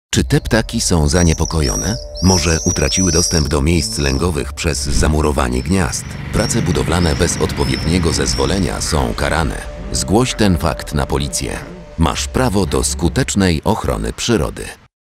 Czy te ptaki są zaniepokojone? Może utraciły dostęp do miejsc lęgowych przez zamurowanie gniazd? Prace budowlane bez odpowiedniego zezwolenia są karane. Zgłoś ten fakt na policję. Masz prawo do skutecznej ochrony przyrody.